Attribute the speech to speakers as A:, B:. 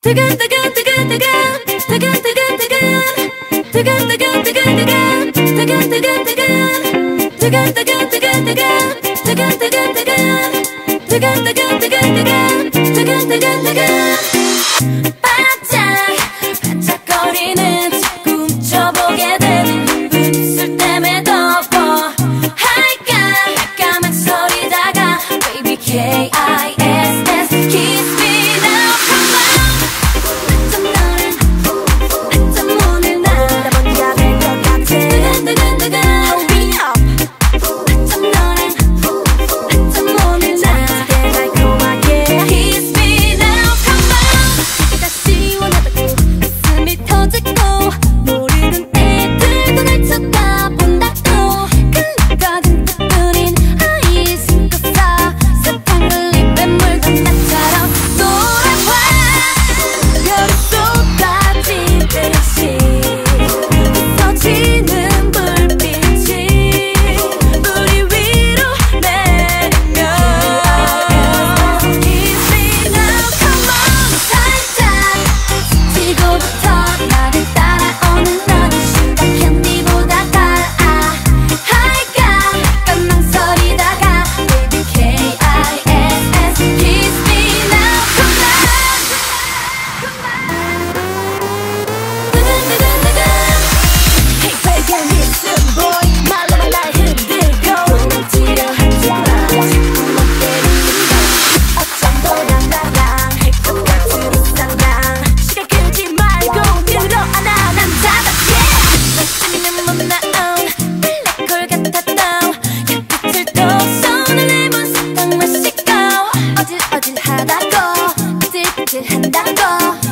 A: 반짝거리는 자꾸 훔쳐보게 되는 입술 때문에 덮어 할까 까만 소리다가 Baby K-I-S-S Kiss me now come on 나좀 오늘 나 먼지가 될 것 같아 두근두근두근 Hurry up 나좀 오늘 나 달콤하게 Kiss me now come on 다시 원하다고 가슴이 터지고 모르는 애들도 날 쳐다본다고 끌려가진 듯뿐인 아이 숨고서 사탕을 입에 물던 나처럼 돌아와 별이 쏟아지듯이 부서지는 불빛이 우리 위로 내리면 Kiss me now come on 살짝 지금부터 나를 따라오는 너는 심각한 니보다 달아 할까 깜짝 소리다가 Baby K-I-S-S Kiss me now come on 두근두근두근 Hey baby listen boy 말로만 날 흔들고 눈치려 하지마 자꾸 멋대로 어쩜 너랑 나랑 할 것 같은 이상랑 시간 끌지 말고 들어안아 난 다답게 멋지면 못 나온 블랙홀 같았던 햇빛을 또 손을 내몬 사탕 마시고 어질어질하다고 삐질삐질한다고